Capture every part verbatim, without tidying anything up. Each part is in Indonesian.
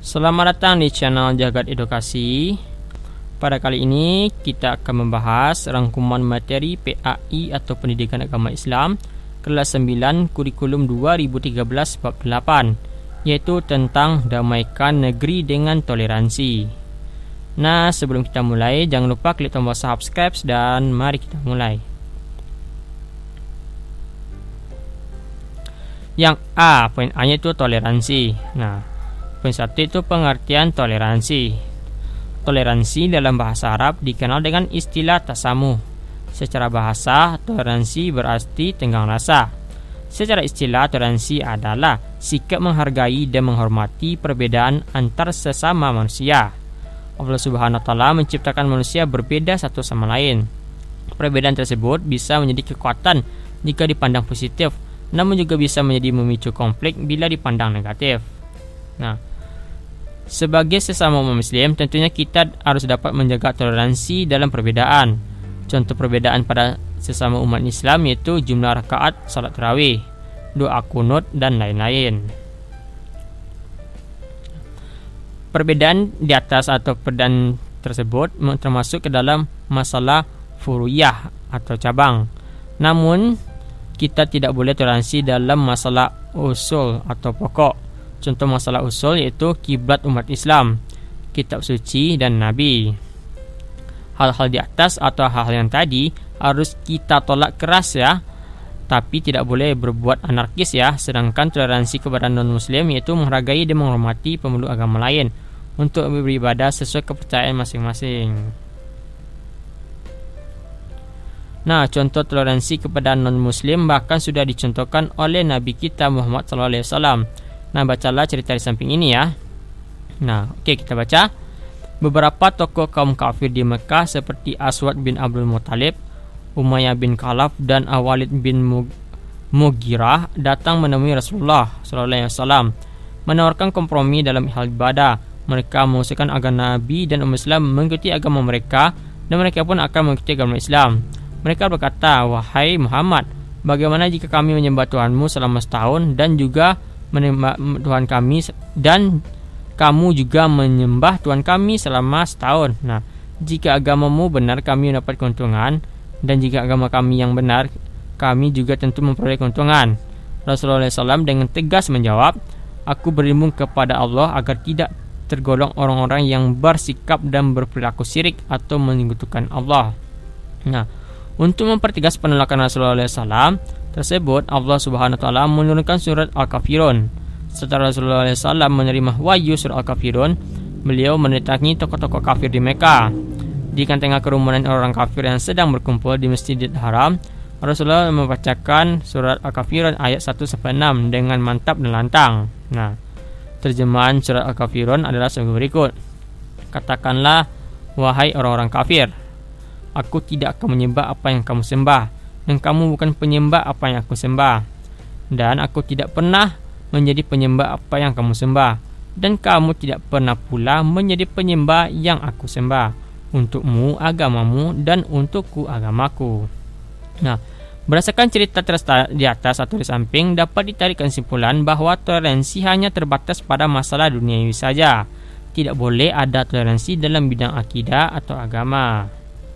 Selamat datang di channel Jagat Edukasi. Pada kali ini kita akan membahas rangkuman materi P A I atau Pendidikan Agama Islam kelas sembilan kurikulum dua ribu tiga belas bab delapan, yaitu tentang damaikan negeri dengan toleransi. Nah, sebelum kita mulai, jangan lupa klik tombol subscribe dan mari kita mulai. Yang A, poin A-nya itu toleransi. Nah, poin satu itu pengertian toleransi. Toleransi dalam bahasa Arab dikenal dengan istilah tasamuh. Secara bahasa, toleransi berarti tenggang rasa. Secara istilah, toleransi adalah sikap menghargai dan menghormati perbedaan antar sesama manusia. Allah Subhanahu wa taala menciptakan manusia berbeda satu sama lain. Perbedaan tersebut bisa menjadi kekuatan jika dipandang positif, namun juga bisa menjadi memicu konflik bila dipandang negatif. Nah, sebagai sesama umat muslim, tentunya kita harus dapat menjaga toleransi dalam perbedaan. Contoh perbedaan pada sesama umat Islam yaitu jumlah rakaat salat tarawih, doa kunut, dan lain-lain. Perbedaan di atas atau perbedaan tersebut termasuk ke dalam masalah furu'iyah atau cabang. Namun, kita tidak boleh toleransi dalam masalah usul atau pokok. Contoh masalah usul yaitu kiblat umat Islam, kitab suci, dan nabi. Hal-hal di atas atau hal-hal yang tadi harus kita tolak keras ya, tapi tidak boleh berbuat anarkis ya. Sedangkan toleransi kepada non-muslim yaitu menghargai dan menghormati pemeluk agama lain untuk beribadah sesuai kepercayaan masing-masing. Nah, contoh toleransi kepada non-muslim bahkan sudah dicontohkan oleh Nabi kita Muhammad shallallahu alaihi wasallam. Nah, bacalah cerita di samping ini ya. Nah, oke, kita baca. Beberapa tokoh kaum kafir di Mekah seperti Aswad bin Abdul Muttalib, Umayyah bin Khalaf, dan Awalid bin Mughirah datang menemui Rasulullah shallallahu alaihi wasallam, menawarkan kompromi dalam hal ibadah. Mereka mengusulkan agar Nabi dan umat Islam mengikuti agama mereka, dan mereka pun akan mengikuti agama Islam. Mereka berkata, "Wahai Muhammad, bagaimana jika kami menyembah Tuhanmu selama setahun dan juga menyembah Tuhan kami dan kamu juga menyembah Tuhan kami selama setahun. Nah, jika agamamu benar, kami mendapat keuntungan, dan jika agama kami yang benar, kami juga tentu memperoleh keuntungan." Rasulullah shallallahu alaihi wasallam dengan tegas menjawab, "Aku berlindung kepada Allah agar tidak tergolong orang-orang yang bersikap dan berperilaku syirik atau menyekutukan Allah." Nah, untuk mempertegas penolakan Rasulullah shallallahu alaihi wasallam tersebut, Allah Subhanahu wa taala menurunkan surat Al-Kafirun. Setelah Rasulullah shallallahu alaihi wasallam menerima wahyu surat Al-Kafirun, beliau mendatangi tokoh-tokoh kafir di Mekah. Di tengah kerumunan orang kafir yang sedang berkumpul di Masjidil Haram, Rasulullah membacakan surat Al-Kafirun ayat satu sampai enam dengan mantap dan lantang. Nah, terjemahan surat Al-Kafirun adalah sebagai berikut. Katakanlah, wahai orang-orang kafir, aku tidak akan menyembah apa yang kamu sembah, dan kamu bukan penyembah apa yang aku sembah, dan aku tidak pernah menjadi penyembah apa yang kamu sembah, dan kamu tidak pernah pula menjadi penyembah yang aku sembah. Untukmu agamamu, dan untukku agamaku. Nah, berdasarkan cerita di atas atau di samping, dapat ditarik kesimpulan bahwa toleransi hanya terbatas pada masalah duniawi saja. Tidak boleh ada toleransi dalam bidang akidah atau agama.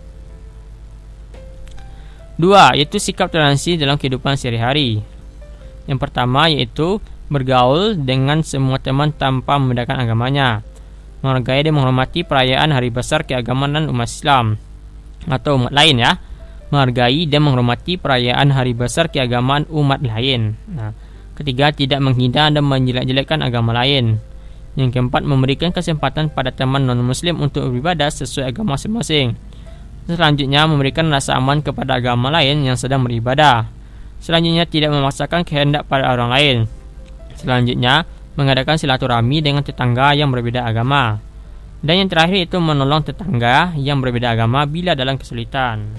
Dua, yaitu sikap toleransi dalam kehidupan sehari-hari. Yang pertama yaitu bergaul dengan semua teman tanpa membedakan agamanya. Menghargai dan menghormati perayaan hari besar keagamaan dan umat Islam atau umat lain ya. Menghargai dan menghormati perayaan hari besar keagamaan umat lain. Nah, ketiga, tidak menghina dan menjelek-jelekkan agama lain. Yang keempat, memberikan kesempatan pada teman non-muslim untuk beribadah sesuai agama masing-masing. Selanjutnya, memberikan rasa aman kepada agama lain yang sedang beribadah. Selanjutnya, tidak memaksakan kehendak pada orang lain. Selanjutnya, mengadakan silaturahmi dengan tetangga yang berbeda agama. Dan yang terakhir itu menolong tetangga yang berbeda agama bila dalam kesulitan.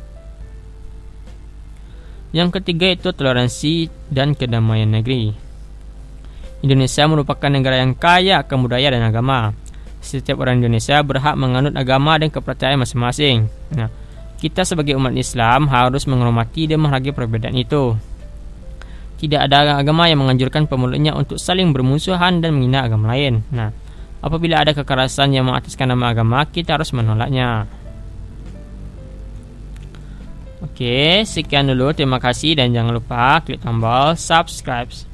Yang ketiga itu toleransi dan kedamaian negeri. Indonesia merupakan negara yang kaya akan budaya dan agama. Setiap orang Indonesia berhak menganut agama dan kepercayaan masing-masing. Nah, kita sebagai umat Islam harus menghormati dan menghargai perbedaan itu. Tidak ada agama yang menganjurkan pemeluknya untuk saling bermusuhan dan menghina agama lain. Nah, Apabila ada kekerasan yang mengataskan nama agama, kita harus menolaknya. Oke, sekian dulu. Terima kasih dan jangan lupa klik tombol subscribe.